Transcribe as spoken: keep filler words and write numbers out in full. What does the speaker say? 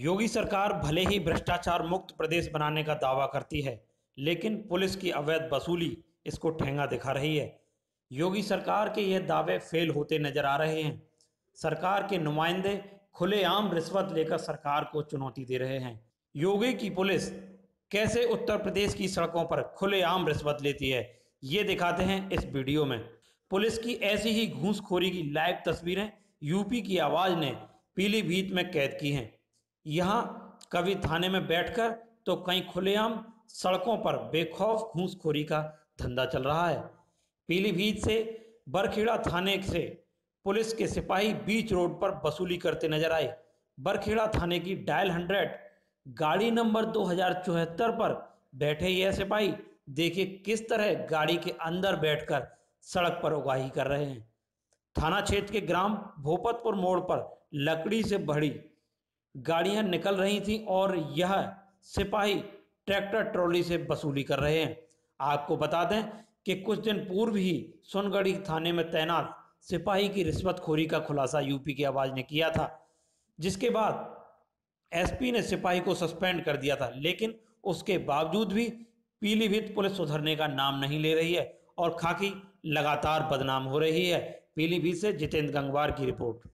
योगी सरकार भले ही भ्रष्टाचार मुक्त प्रदेश बनाने का दावा करती है, लेकिन पुलिस की अवैध वसूली इसको ठेंगा दिखा रही है। योगी सरकार के ये दावे फेल होते नजर आ रहे हैं। सरकार के नुमाइंदे खुलेआम रिश्वत लेकर सरकार को चुनौती दे रहे हैं। योगी की पुलिस कैसे उत्तर प्रदेश की सड़कों पर खुलेआम रिश्वत लेती है, ये दिखाते हैं इस वीडियो में। पुलिस की ऐसी ही घूसखोरी की लाइव तस्वीरें यूपी की आवाज ने पीलीभीत में कैद की हैं। यहाँ कभी थाने में बैठकर तो कहीं खुलेआम सड़कों पर बेखौफ घूसखोरी का धंधा चल रहा है। पीलीभीत से बरखेड़ा थाने से पुलिस के सिपाही बीच रोड पर वसूली करते नजर आए। बरखेड़ा थाने की डायल हंड्रेड गाड़ी नंबर दो हजार चौहत्तर पर बैठे यह सिपाही देखिए किस तरह गाड़ी के अंदर बैठकर सड़क पर उगाही कर रहे हैं। थाना क्षेत्र के ग्राम भोपतपुर मोड़ पर लकड़ी से भरी गाड़ियां निकल रही थीं और यह सिपाही ट्रैक्टर ट्रॉली से वसूली कर रहे हैं। आपको बता दें कि कुछ दिन पूर्व ही सोनगढ़ी थाने में तैनात सिपाही की रिश्वतखोरी का खुलासा यूपी की आवाज ने किया था, जिसके बाद एसपी ने सिपाही को सस्पेंड कर दिया था। लेकिन उसके बावजूद भी पीलीभीत पुलिस सुधरने का नाम नहीं ले रही है और खाकी लगातार बदनाम हो रही है। पीलीभीत से जितेंद्र गंगवार की रिपोर्ट।